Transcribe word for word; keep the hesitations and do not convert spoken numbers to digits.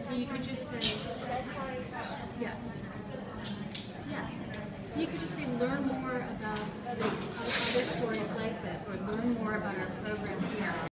So you could just say, yes, yes. You could just say, learn more about other stories like this, or learn more about our program here.